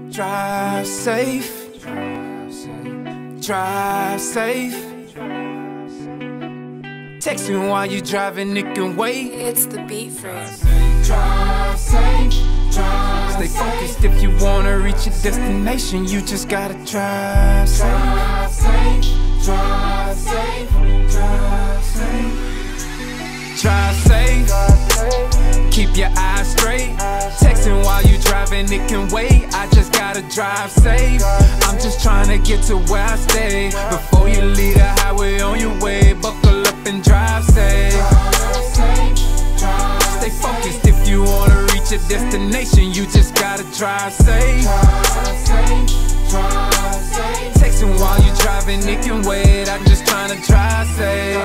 Drive safe. Drive safe. Texting while you driving, it can wait. It's the beat freak. Drive safe. Stay focused if you wanna reach your destination. You just gotta drive safe. Drive safe. Drive safe. Drive safe. Drive safe. Keep your eyes straight. Texting while you driving, it can wait. I just gotta drive safe. I'm just trying to get to where I stay. Before you leave the highway on your way, buckle up and drive safe. Stay focused if you wanna reach your destination. You just gotta drive safe. Texting while you driving, it can wait. I'm just trying to drive safe.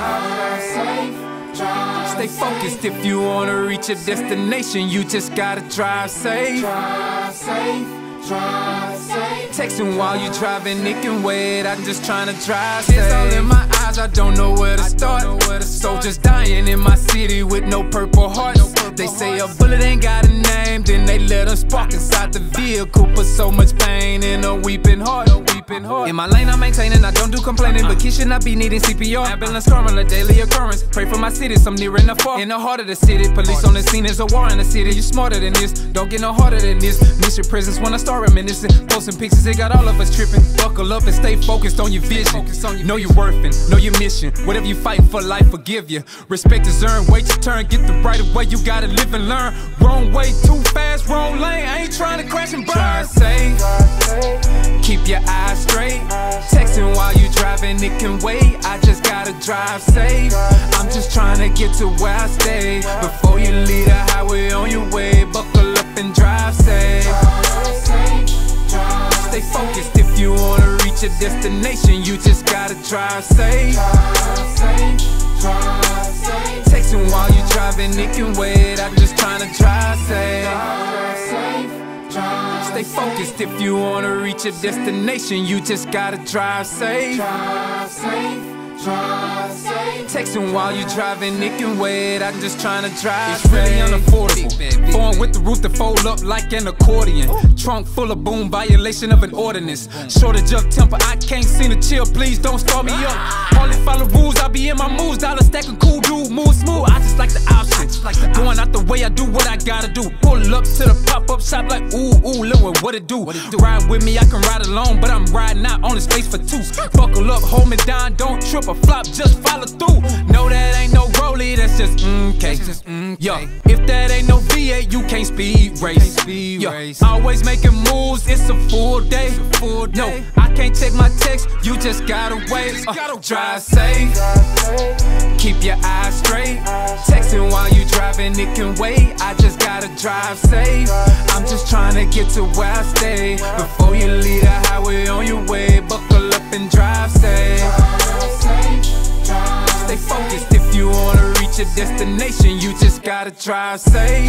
Stay focused if you wanna reach your destination. You just gotta drive safe. Texting while you driving, it can wait. I'm just trying to drive safe. Tears all in my eyes, I don't know where to start. Soldiers dying in my city with no purple hearts. They say a bullet ain't got a name, then they let us spark inside the vehicle. Put so much pain in a weeping heart. In my lane I'm maintaining, I don't do complaining, but kids should not be needing CPR. Ambulance karma, a daily occurrence. Pray for my city, some near and far. In the heart of the city, police on the scene, there's a war in the city. You smarter than this, don't get no harder than this. Miss your presence when I start reminiscing. Posting pictures, it got all of us tripping. Buckle up and stay focused on your vision. Know your worth and know your mission. Whatever you fighting for, life will give you. Respect is earned, wait your turn, get the right of way. You gotta live and learn. Wrong way, too fast, wrong lane. I ain't trying to crash and burn. Drive safe. Keep your eyes straight. Texting while you driving, it can wait. I just gotta drive safe. I'm just trying to get to where I stay. Before you leave the highway on your way, buckle up and drive safe. Stay focused if you wanna reach your destination. You just gotta drive safe. Texting while you driving, it can wait. I'm just trying to drive safe. Stay focused if you wanna reach your destination. You just gotta drive safe. Texting while you driving, it can wait. I'm just trying to drive safe. It's really unaffordable. Foreign with the roof to fold up like an accordion. Trunk full of boom, violation of an ordinance. Shortage of temper, I can't seem to chill. Please don't start me up. Hardly follow rules, I be in my moves. Dollar stacking cool dude, move smooth. I just like the option. Going out the way, I do what I gotta do. Pull up to the pop-up shop like ooh, look what it do. Ride with me, I can ride alone, but I'm riding out on the space for two. Buckle up, hold me down, don't trip or flop, just follow through. No, that ain't no rollie, that's just okay. Yo, if that ain't no V8, you can't speed race. Yo, always making moves, it's a full day. No, I can't check my text, you just gotta wait. Drive safe, keep your eyes straight. Texting while you driving, it can wait. I just gotta drive safe. I'm just trying to get to where I stay. Before you leave the highway on your way, buckle up and drive safe. Stay focused if you wanna reach your destination. You just gotta drive safe.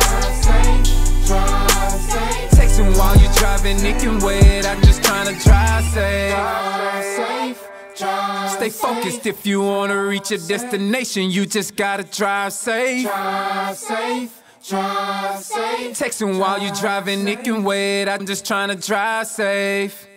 Texting while you driving, it can wait. I'm just trying to drive safe. Stay focused if you wanna reach your destination. You just gotta drive safe. Texting while you driving, it can wait. I'm just trying to drive safe.